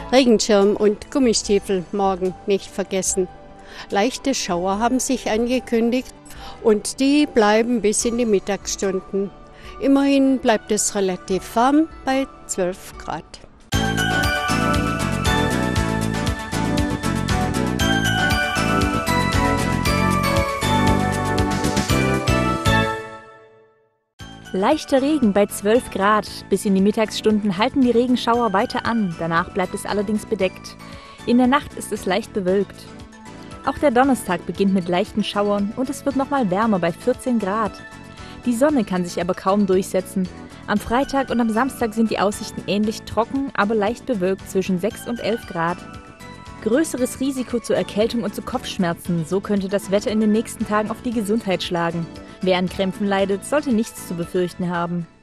Regenschirm und Gummistiefel morgen nicht vergessen. Leichte Schauer haben sich angekündigt und die bleiben bis in die Mittagsstunden. Immerhin bleibt es relativ warm bei 12 Grad. Leichter Regen bei 12 Grad. Bis in die Mittagsstunden halten die Regenschauer weiter an. Danach bleibt es allerdings bedeckt. In der Nacht ist es leicht bewölkt. Auch der Donnerstag beginnt mit leichten Schauern und es wird nochmal wärmer bei 14 Grad. Die Sonne kann sich aber kaum durchsetzen. Am Freitag und am Samstag sind die Aussichten ähnlich trocken, aber leicht bewölkt zwischen 6 und 11 Grad. Größeres Risiko zur Erkältung und zu Kopfschmerzen, so könnte das Wetter in den nächsten Tagen auf die Gesundheit schlagen. Wer an Krämpfen leidet, sollte nichts zu befürchten haben.